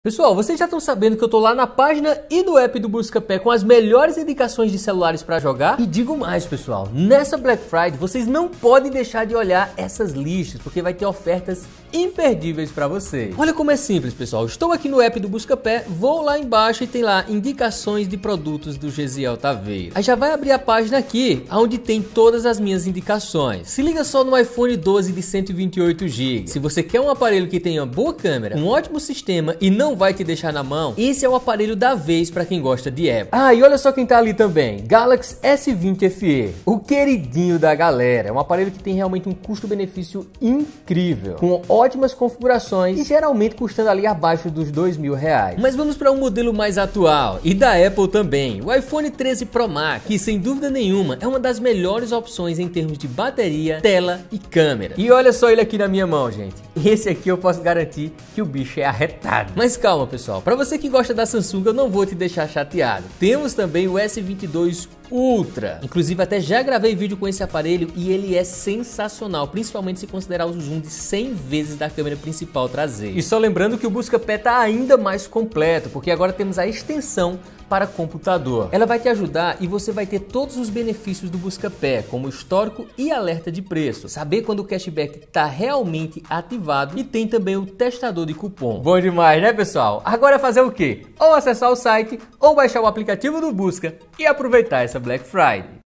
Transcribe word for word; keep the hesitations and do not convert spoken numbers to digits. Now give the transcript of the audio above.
Pessoal, vocês já estão sabendo que eu tô lá na página e no app do Buscapé com as melhores indicações de celulares para jogar? E digo mais, pessoal, nessa Black Friday vocês não podem deixar de olhar essas listas, porque vai ter ofertas imperdíveis para vocês. Olha como é simples, pessoal. Estou aqui no app do Buscapé, vou lá embaixo e tem lá indicações de produtos do Gesiel Taveira. Aí já vai abrir a página aqui, onde tem todas as minhas indicações. Se liga só no iPhone doze de cento e vinte e oito gigas. Se você quer um aparelho que tenha boa câmera, um ótimo sistema e não vai te deixar na mão, esse é o aparelho da vez para quem gosta de Apple. Ah, e olha só quem tá ali também, Galaxy S vinte F E, o queridinho da galera. É um aparelho que tem realmente um custo-benefício incrível, com ótimas configurações e geralmente custando ali abaixo dos dois mil reais. Mas vamos para um modelo mais atual e da Apple também, o iPhone treze Pro Max, que sem dúvida nenhuma é uma das melhores opções em termos de bateria, tela e câmera. E olha só ele aqui na minha mão, gente. Esse aqui eu posso garantir que o bicho é arretado. Mas calma, pessoal, para você que gosta da Samsung, eu não vou te deixar chateado. Temos também o S vinte e dois Ultra. Inclusive até já gravei vídeo com esse aparelho e ele é sensacional, principalmente se considerar o zoom de cem vezes da câmera principal traseira. E só lembrando que o Buscapé tá ainda mais completo, porque agora temos a extensão para computador. Ela vai te ajudar e você vai ter todos os benefícios do Buscapé, como histórico e alerta de preço, saber quando o cashback está realmente ativado e tem também o testador de cupom. Bom demais, né, pessoal? Agora é fazer o quê? Ou acessar o site ou baixar o aplicativo do Busca e aproveitar essa Black Friday.